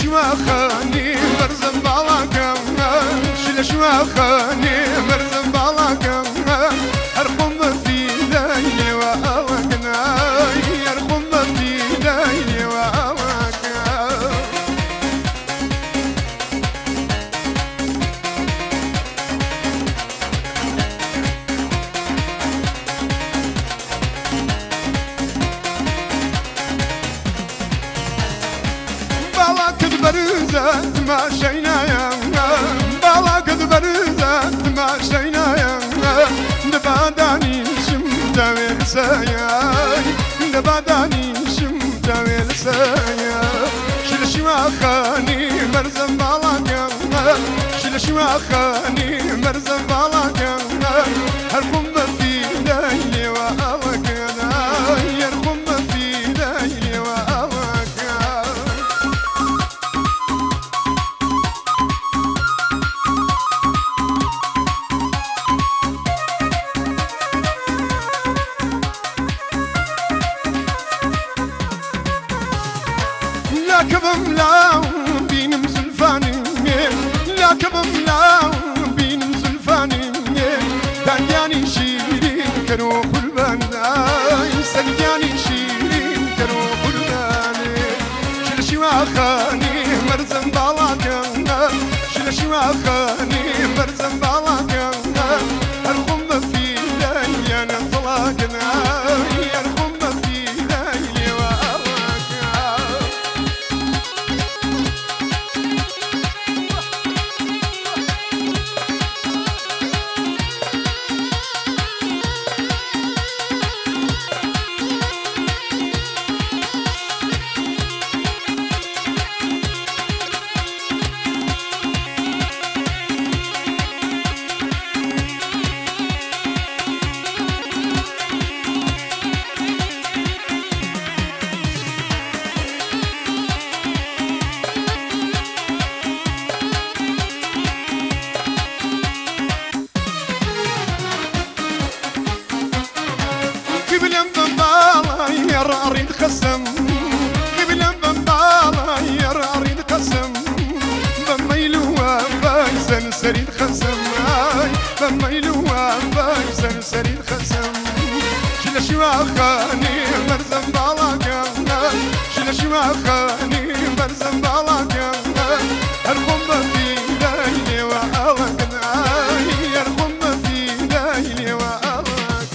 شواخاني مرزم بالاكا شل شواخاني مرزم بالاكا ارقم في ليلي واواكنا ارقم في ليلي واواكنا بالاك برزت ما شينايا بالاك برزت ما شينايا نباداني شمت ورسايا نباداني شمت ورسايا شل شواخاني مرزم بالاك شل شواخاني مرزم بالاك هرقم في ليلي واواكنا يرقم في ليلي واواكنا لا كبم لا بينم زلفاني لا كبم لا بينم زلفاني دانياني شيرين كانوا قربان سنياني شيرين كانوا قربان شل شواخاني مرزم بالاكا شل شواخاني مرزم بالاكا ارقم في ليلي انا طلاقنا ارقم في ليلي واواكا قبل بمبالا يرارين خسم قبل بمبالا يرارين خسم بميلوا فايزن سرين خسم بميلوا فايزن سرين خسم شل شواخاني مرزم بالاكا شل شواخاني مرزم بالاكا ارقم في ليلي واواكنا يرقم في ليلي واواكنا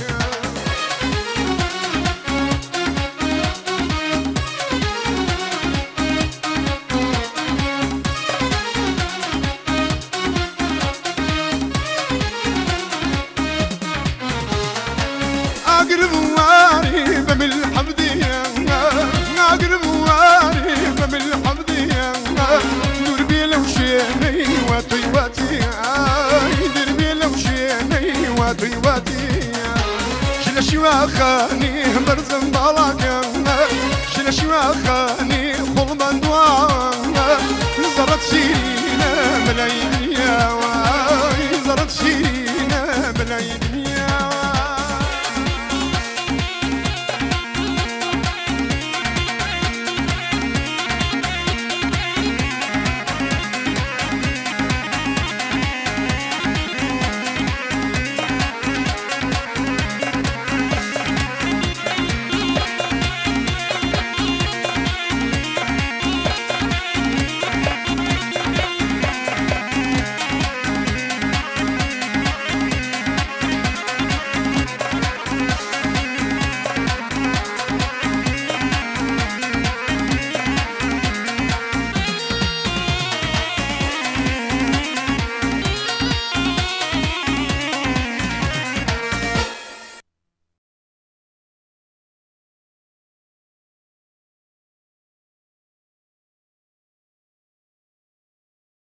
اقرب واري بملح بديا اقرب واري بملح بديا دور بيلا وشيني واتي واتي دور بيلا وشيني واتي واتي شل شواخاني مرزم بالاكا شل شواخاني خلبان دوان زرت سينا ملايين